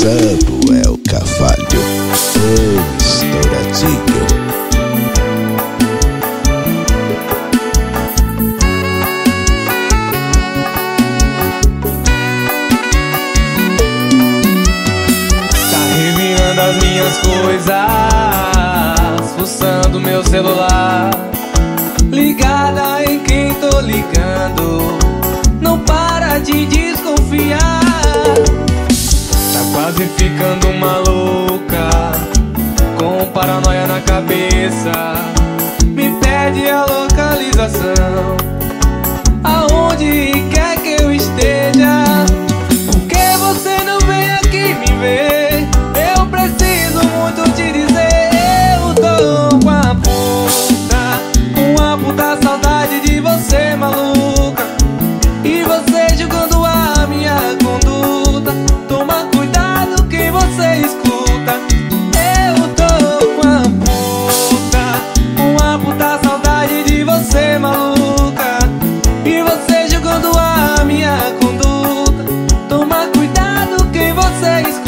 Samuel Carvalho, o estouradinho. As minhas coisas, fuçando meu celular, ligada em quem tô ligando, não para de desconfiar. Tá quase ficando maluca, com paranoia na cabeça, me pede a localização, aonde quer que eu esteja. Por que você não vem aqui me ver? Preciso muito te dizer, eu tô com uma puta saudade de você, maluca. E você julgando a minha conduta, toma cuidado quem você escuta. Eu tô com uma puta saudade de você, maluca. E você julgando a minha conduta, toma cuidado quem você escuta.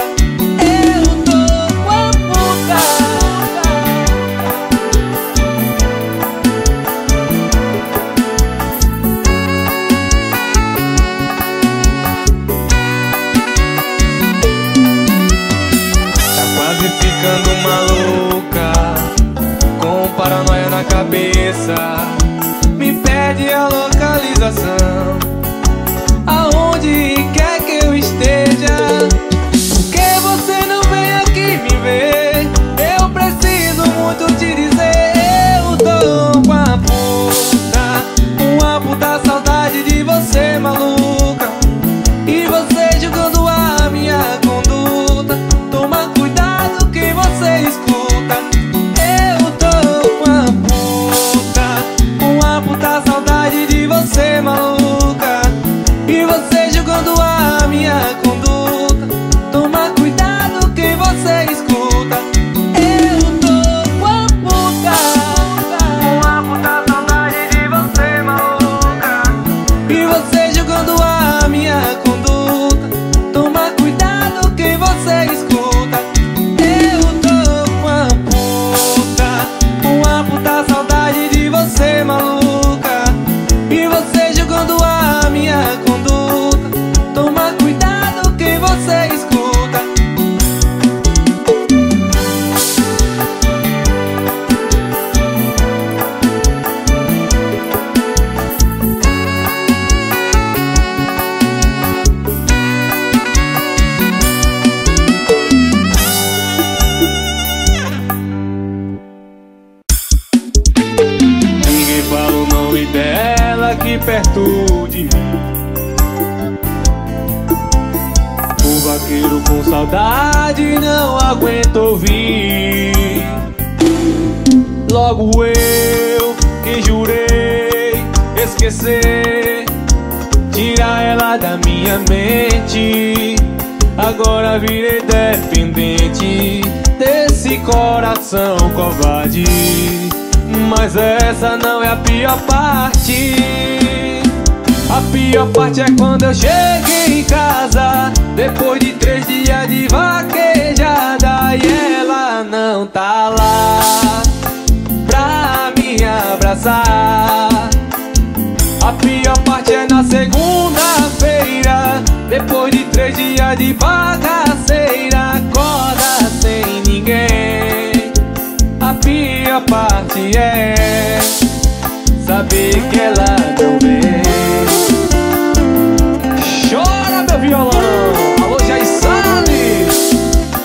Ficando maluca, com paranoia na cabeça, me pede a localização, aonde quer que eu esteja. Por que você não vem aqui me ver? Eu preciso muito te dizer, eu tô com uma puta saudade de você, maluca. E você julgando a minha conduta, toma cuidado quem você escuta. Eu tô com uma puta saudade de você, maluca. E você julgando a minha conduta, toma cuidado quem você escuta. Eu tô com uma puta saudade de você, maluca. E você julgando a minha conduta, toma cuidado quem você escuta. Puta saudade de você, maluca. E você julgando a minha conduta, toma cuidado quem você escuta. Aqui perto de mim, o vaqueiro com saudade não aguenta ouvir. Logo eu que jurei esquecer, tirar ela da minha mente, agora virei dependente desse coração covarde. Mas essa não é a pior parte. A pior parte é quando eu chego em casa, depois de 3 dias de vaquejada, e ela não tá lá pra me abraçar. A pior parte é na segunda-feira, depois de 3 dias de bagaceira, acorda sem ninguém. A pior parte é saber que ela não vem. Chora, meu violão, alô, Jair Salles.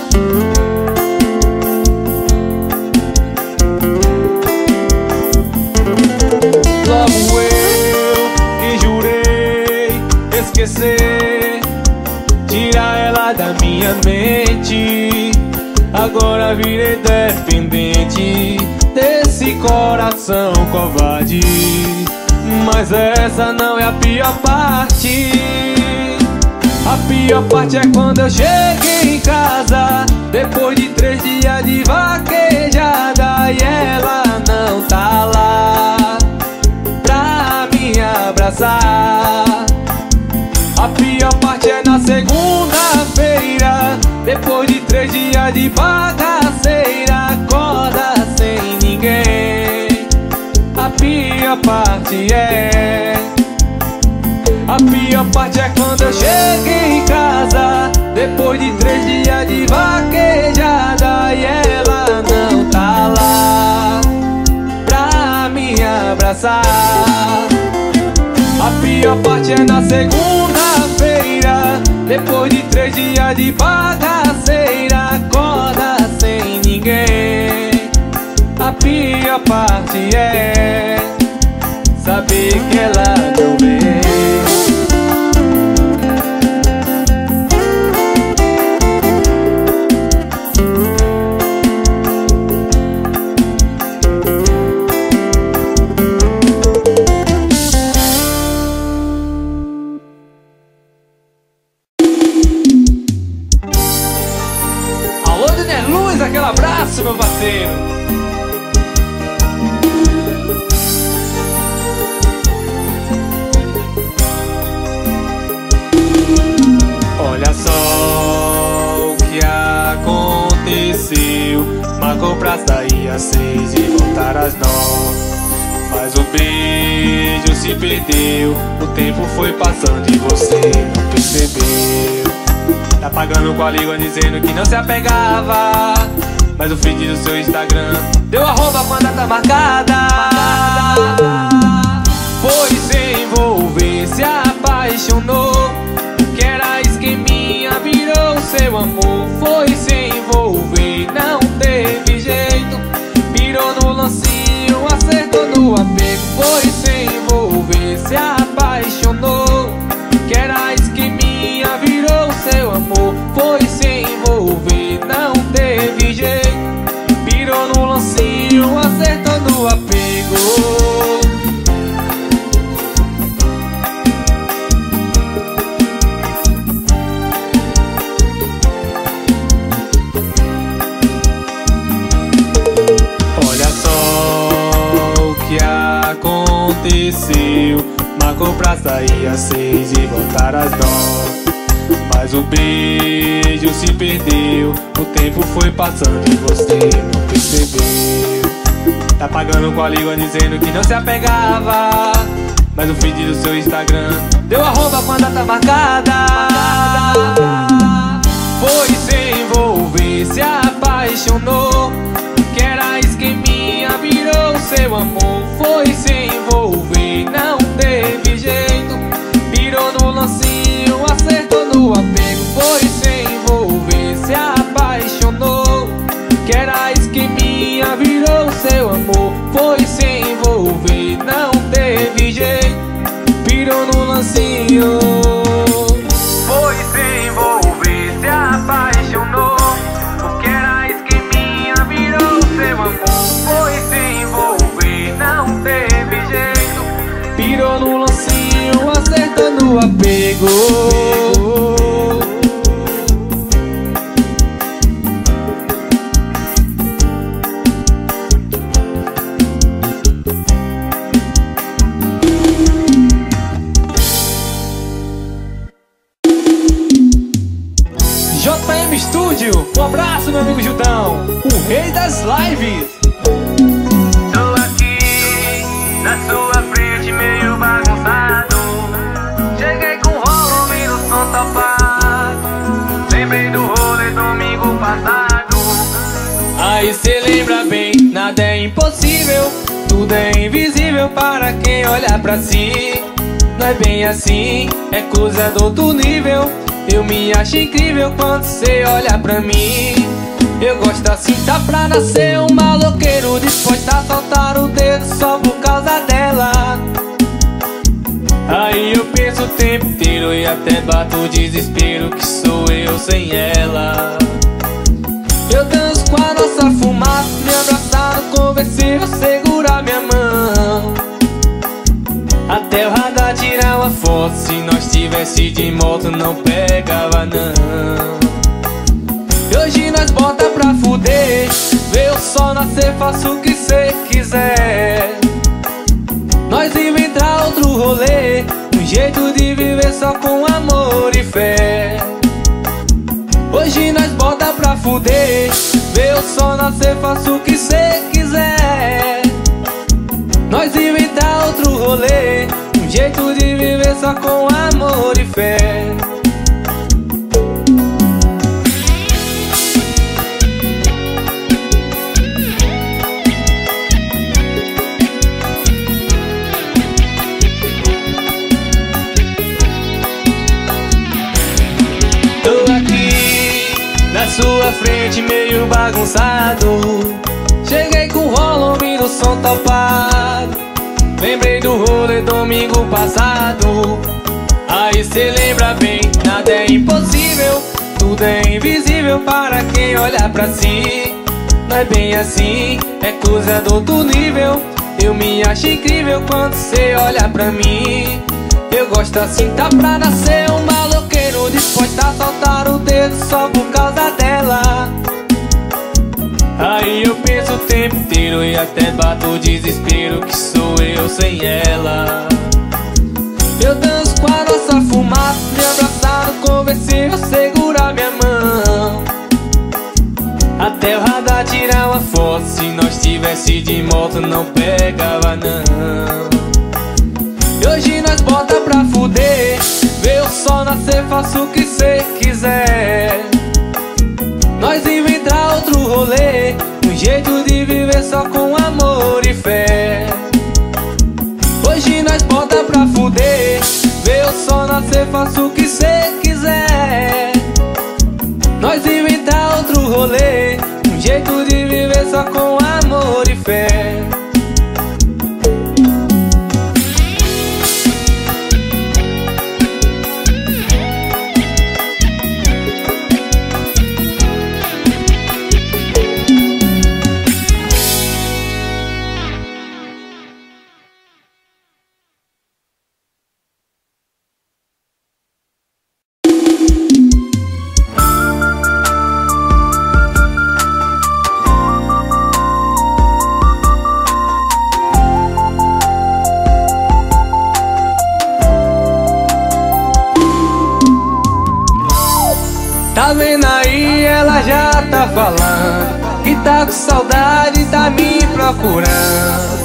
Logo eu que jurei esquecer, tirar ela da minha mente, agora virei dependente desse coração covarde. Mas essa não é a pior parte. A pior parte é quando eu chego em casa, depois de 3 dias de vaquejada, e ela não tá lá pra me abraçar. A pior parte é na segunda-feira, Depois de 3 dias de bagaceira, acorda sem ninguém. A pior parte é quando eu chego em casa, depois de 3 dias de vaquejada, e ela não tá lá pra me abraçar. A pior parte é na segunda-feira, depois de 3 dias de bagaceira, acorda sem ninguém. A pior parte é saber que ela não vem. Aquele abraço, meu parceiro. Olha só o que aconteceu. Marcou pra sair às 6 e voltar às 9, mas o beijo se perdeu. O tempo foi passando e você não percebeu. Tá pagando com a língua dizendo que não se apegava, mas o feed do seu Instagram deu arroba com a data marcada. Foi se envolver, se apaixonou. O que era esqueminha virou seu amor. Foi se envolver, não teve jeito. Virou no lancinho, acertou no apego. Foi se envolver, se apaixonou. O que era esqueminha virou seu amor. Foi se envolver, não teve jeito. Virou no lancinho, acertou no apego. Olha só o que aconteceu. Marcou pra sair às 6 e voltar às 9, mas o beijo se perdeu. O tempo foi passando e você não percebeu. Tá pagando com a língua dizendo que não se apegava, mas o feed do seu Instagram deu arroba com a data marcada. Foi se envolver, se apaixonou. O que era esqueminha virou seu amor. Foi se envolver, não teve jeito. Virou no lancinho, acertou no apego. Foi se envolver, se apaixonou. Que era esqueminha virou seu amor. Foi se envolver, não teve jeito. Virou no lancinho. Foi se envolver, se apaixonou. O que era esqueminha virou seu amor. Foi se envolver, não teve jeito. Virou no lancinho, acertando o apego. JM Studio, um abraço, meu amigo Judão, o rei das lives. Tô aqui na sua frente meio bagunçado. Cheguei com o volume do som topado. Lembrei do rolê domingo passado. Aí cê lembra bem, nada é impossível. Tudo é invisível para quem olha pra si. Não é bem assim, é coisa do outro nível. Eu me acho incrível quando cê olha pra mim. Eu gosto assim, tá pra nascer um maloqueiro disposto a soltar o dedo só por causa dela. Aí eu penso o tempo inteiro e até bato o desespero que sou eu sem ela. Eu danço com a nossa fumaça, me abraçar no conversível, segurar minha mão. Até o radar tirar uma foto, se nós tivesse de moto não pegava não. E hoje nós bota pra fuder, vê o sol nascer, faça o que cê quiser. Nós inventar outro rolê, um jeito de viver só com amor e fé. Hoje nós bota fuder. Vê o sol nascer, faço o que cê quiser. Nós inventar outro rolê, um jeito de viver só com amor e fé. Tô aqui na sua frente meio bagunçado. Cheguei com o volume do som topado. Lembrei do rolê domingo passado. Aí cê lembra bem, nada é impossível, tudo é invisível para quem olha pra si. Não é bem assim, é coisa do outro nível. Eu me acho incrível quando cê olha pra mim. Eu gosto assim, tá pra nascer um maloqueiro disposto a soltar o dedo só por causa dela. Aí eu penso o tempo inteiro e até bato o desespero que sou eu sem ela. Eu danço com a nossa fumaça, me abraçado, conversível, segurar minha mão. Até o radar tirar uma foto, se nós tivesse de moto não pegava não. E hoje nós bota pra fuder, vê o sol nascer, faço o que cê quiser. Nós inventar outro rolê, um jeito de viver só com amor e fé. Hoje nós bota pra fuder, vê o sol nascer, faço o que cê quiser. Nós inventar outro rolê, um jeito de viver só com amor e fé. Tá vendo aí, ela já tá falando que tá com saudade, tá me procurando.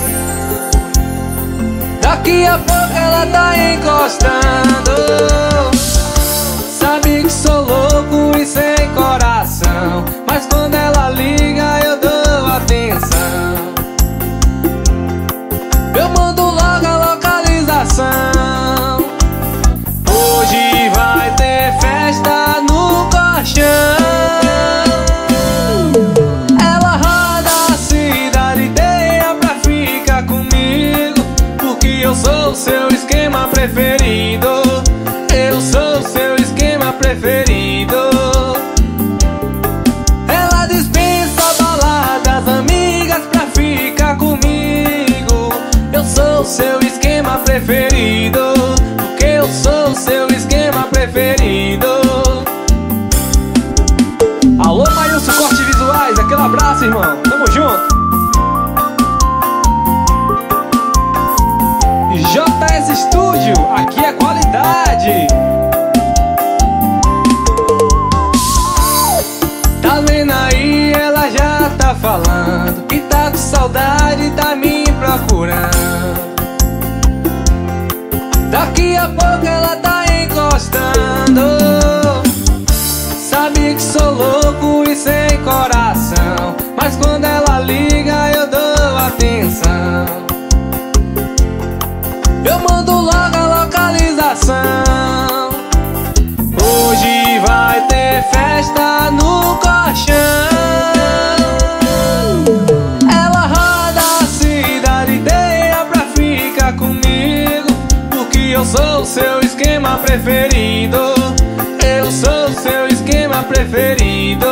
Daqui a pouco ela tá encostando. Sabe que sou louco e sem coração, mas quando ela liga eu dou atenção. Eu mando logo a localização. Hoje vai ter festa no colchão. Ela roda a cidade inteira pra ficar comigo, porque eu sou o seu esquema preferido. Eu sou o seu esquema preferido. Ela dispensa baladas, amigas pra ficar comigo. Eu sou o seu esquema preferido, porque eu sou o seu esquema preferido. Alô, Maílson Cortes Visuais, aquele abraço, irmão. Tamo junto. JS Studio, aqui é qualidade. Tá vendo aí, ela já tá falando que tá com saudade, tá me procurando. Daqui a pouco ela tá encostando. Sabe que sou louco e sem coração, mas quando ela liga eu dou atenção. Eu mando logo a localização. Hoje vai ter festa no colchão. Ela roda a cidade inteira pra ficar comigo, porque eu sou o seu esquema preferido. Eu sou o seu esquema preferido.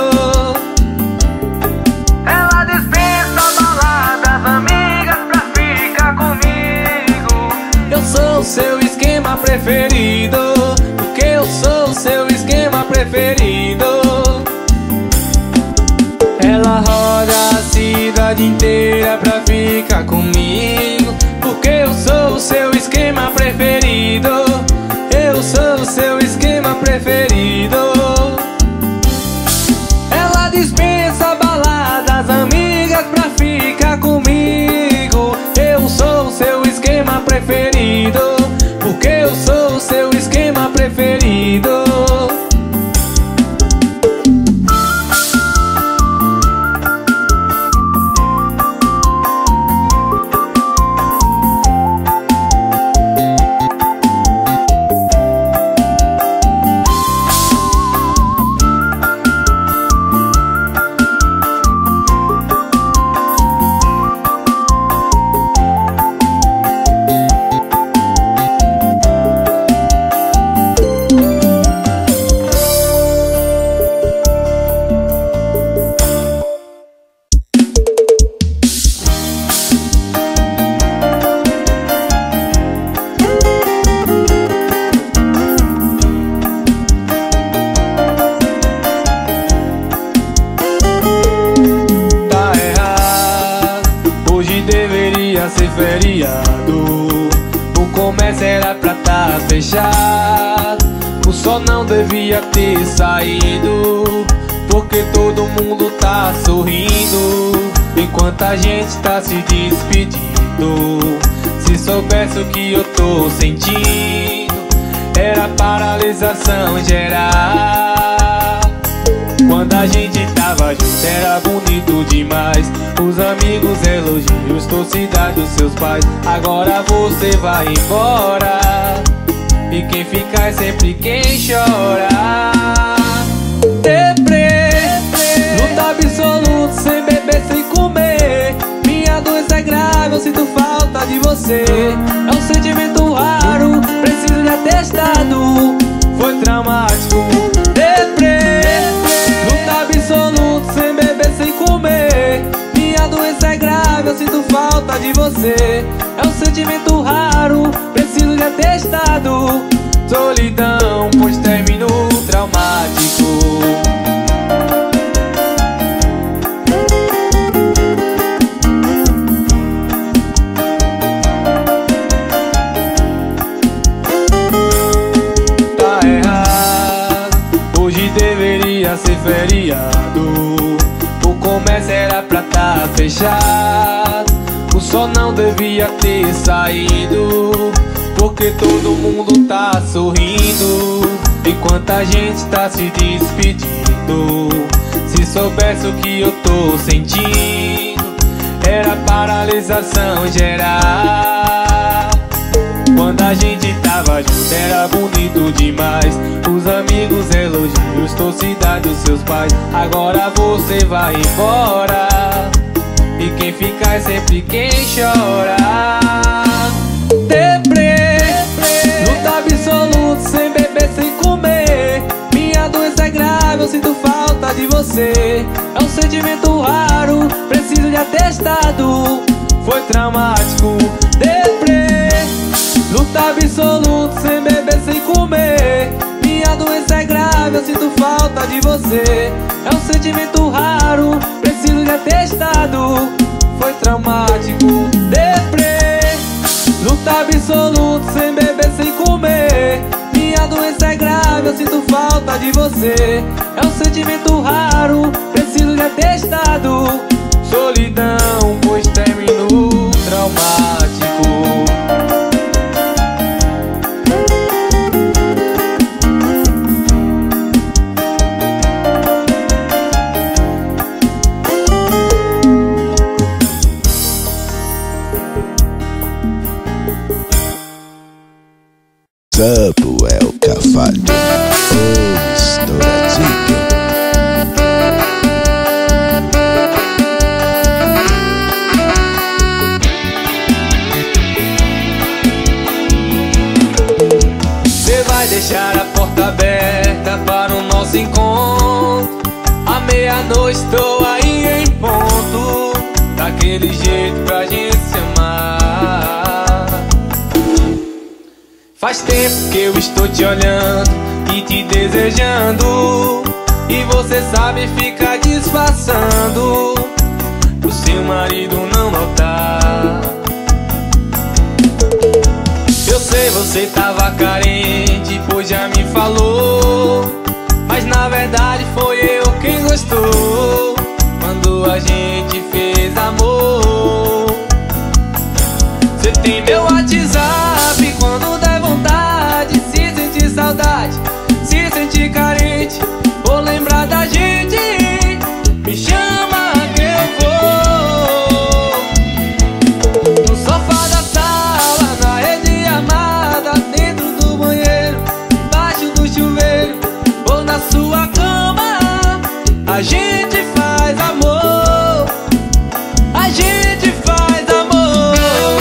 Ela dispensa baladas, amigas pra ficar comigo. Eu sou o seu esquema preferido, porque eu sou o seu esquema preferido. Ela roda a cidade inteira pra ficar comigo, porque eu sou o seu esquema preferido. Eu sou o seu esquema preferido. Ela ouvido. Ser feriado, o comércio era pra tá fechado, o sol não devia ter saído, porque todo mundo tá sorrindo, enquanto a gente tá se despedindo. Se soubesse o que eu tô sentindo, era paralisação geral. Quando a gente tava junto era bonito demais, os amigos, elogios, torcida dos seus pais. Agora você vai embora, e quem fica é sempre quem chora. Deprê, luta absoluta, sem beber, sem comer. Minha doença é grave, eu sinto falta de você. É um sentimento raro, preciso de atestado. Foi traumático. Deprê, luta absoluta, sem beber, sem comer. Minha doença é grave, eu sinto falta de você. É um sentimento raro, preciso de atestado. Solidão, pois termino traumático. Tá errado, hoje deveria ser feriado, o comércio era pra tá fechado, o sol não devia ter saído, porque todo mundo tá sorrindo, enquanto a gente tá se despedindo. Se soubesse o que eu tô sentindo, era paralisação geral. Quando a gente tava junto era bonito demais, os amigos, elogios, torcida dos seus pais. Agora você vai embora, e quem fica é sempre quem chora. Deprê, luta absoluta, sem beber, sem comer. Minha doença é grave, eu sinto falta de você. É um sentimento raro, preciso de atestado. Foi traumático. Deprê, luta absoluta, sem beber, sem comer. Minha doença é grave, eu sinto falta de você. É um sentimento raro, preciso de atestado. Foi traumático. Deprê, luta absoluta, sem beber, sem comer. Minha doença é grave, eu sinto falta de você. É um sentimento raro, preciso de atestado. Solidão, pois termino traumático. Samuel Carvalho, o estouradinho. Você vai deixar a porta aberta para o nosso encontro. À meia-noite estou aí em ponto, daquele jeito pra gente se amar. Faz tempo que eu estou te olhando e te desejando, e você sabe ficar disfarçando pro seu marido não notar. Eu sei, você tava carente, pois já me falou, mas na verdade foi eu quem gostou quando a gente fez amor. Você tem meu WhatsApp, quando der vontade, se sentir saudade, A gente faz amor, a gente faz amor.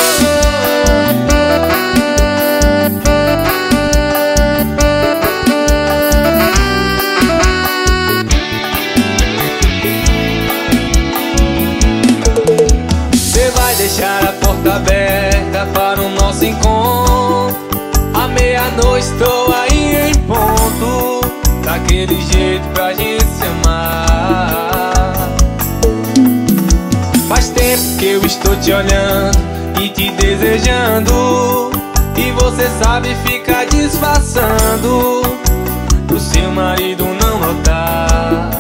Você vai deixar a porta aberta para o nosso encontro. À meia-noite estou aí em ponto, daquele jeito pra gente se amar. Faz tempo que eu estou te olhando e te desejando, e você sabe ficar disfarçando pro seu marido não notar.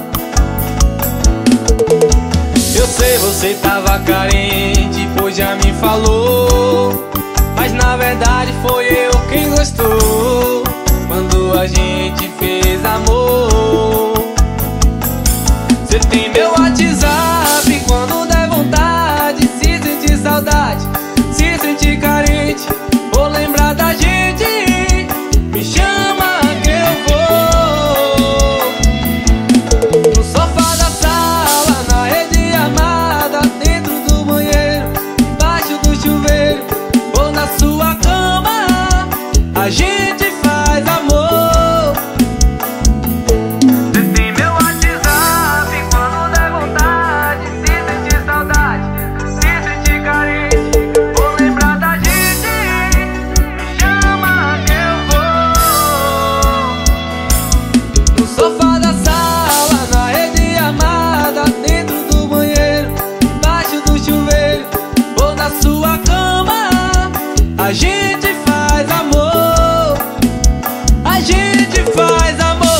Eu sei, você tava carente, pois já me falou, mas na verdade foi eu quem gostou quando a gente fez amor. Você tem meu WhatsApp, quando der vontade, se sentir saudade, se sentir carente, ou lembrar da gente, me chama que eu vou. No sofá da sala, na rede amada, dentro do banheiro, embaixo do chuveiro, ou na sua cama, a gente faz amor. Você tem meu WhatsApp, quando der vontade, se sentir saudade, se sentir carente, ou lembrar da gente, me chama que eu vou. No sofá da sala, na rede amada, dentro do banheiro, embaixo do chuveiro, ou na sua cama, a gente faz amor, a gente faz amor.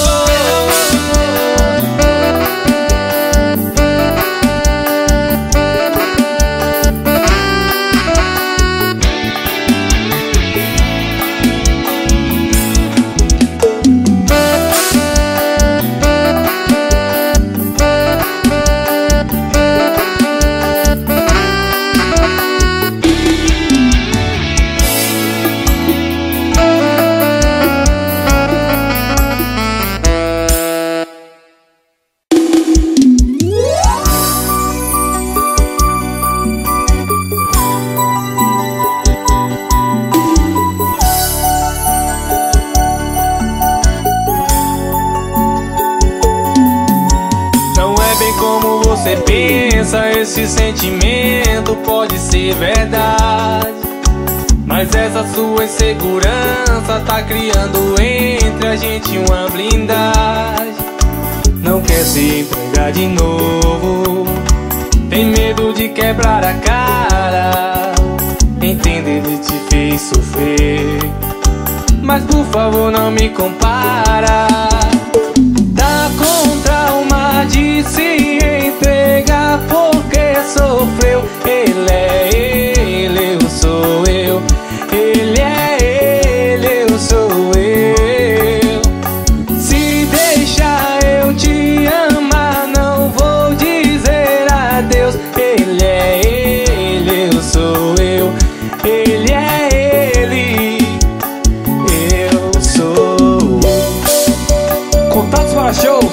Não é bem como você pensa, esse sentimento pode ser verdade, mas essa sua insegurança tá criando entre a gente uma blindagem. Não quer se entregar de novo, tem medo de quebrar a cara, entende, ele te fez sofrer, mas por favor não me compara. Tá com trauma de se entregar porque sofreu. Ele é ele, eu sou eu. Ele é ele, eu sou eu. Se deixar eu te amar, não vou dizer adeus. Ele é ele, eu sou eu. Ele é ele, eu sou. Contatos para shows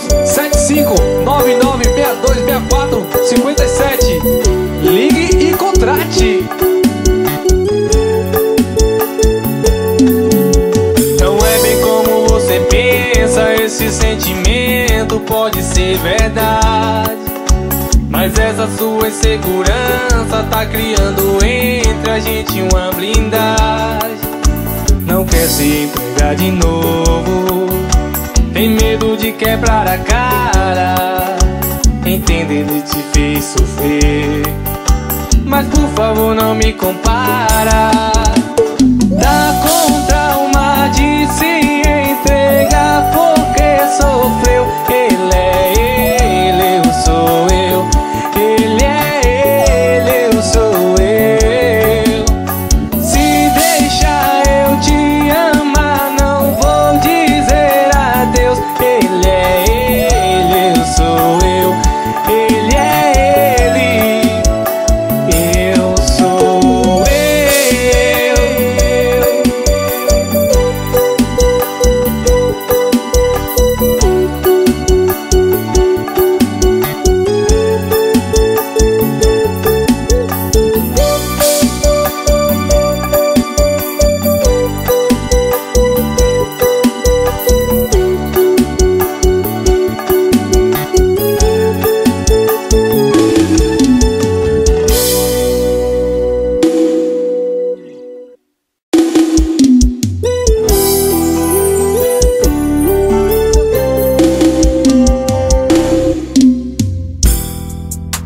7599626457. Ligue e contrate. Não é bem como você pensa, esse sentimento pode ser verdade, mas essa sua insegurança tá criando entre a gente uma blindagem. Não quer se entregar de novo, tem medo de quebrar a cara, entende, ele te fez sofrer, mas por favor não me compara. Tá com trauma de se entregar porque sofreu. Ele é ele, eu sou eu. Ele é ele, eu sou eu. Se deixar eu te amar, não vou dizer adeus. Ele é ele, eu sou eu. Ele é ele, eu sou eu.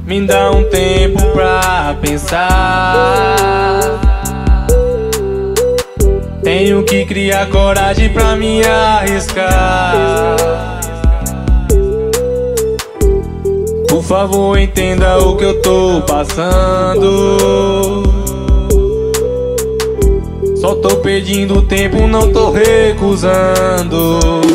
Me dá um tempo pra pensar. Tenho que criar coragem pra me arriscar. Por favor, entenda o que eu tô passando. Só tô pedindo tempo, não tô recusando.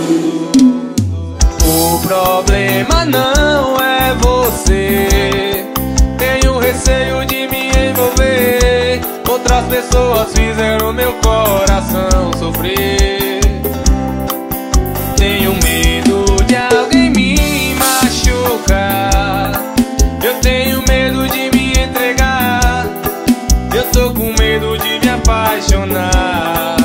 O problema não é você. Tenho receio de me envolver. Outras pessoas fizeram meu coração sofrer. Tenho medo de alguém me machucar. Eu tenho medo de me entregar. Eu tô com medo de me apaixonar.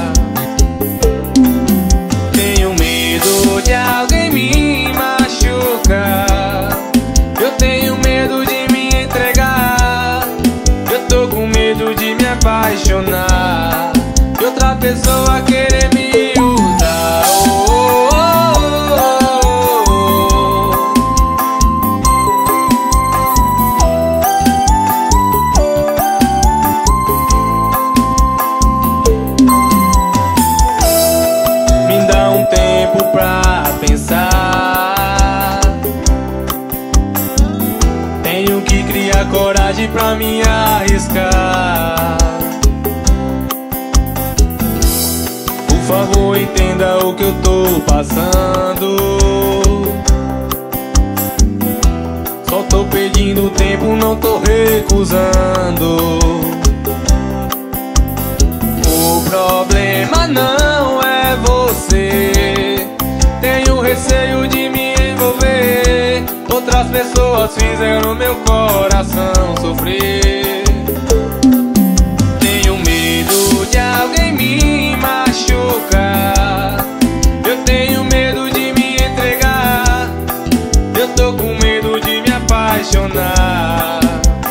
Tenho medo de alguém me machucar. Eu tenho medo de me entregar. Eu tô com medo de me apaixonar e outra pessoa querer me usar. Me dá um tempo pra pensar. Tenho que criar coragem pra me arriscar. Por favor, entenda o que eu tô passando. Só tô pedindo tempo, não tô recusando. O problema não é você. Tenho receio de me envolver. Outras pessoas fizeram meu coração sofrer. Tenho medo de alguém me machucar. Eu tenho medo de me entregar. Eu tô com medo de me apaixonar.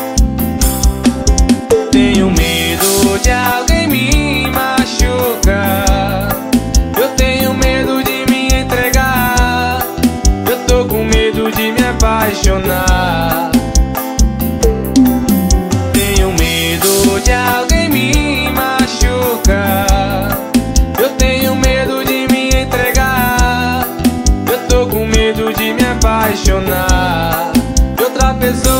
Tenho medo de alguém me machucar. Eu tenho medo de me entregar. Eu tô com medo de me apaixonar. Tenho medo de alguém me machucar. Eu tenho medo de me entregar. Eu tô com medo de me apaixonar e outra pessoa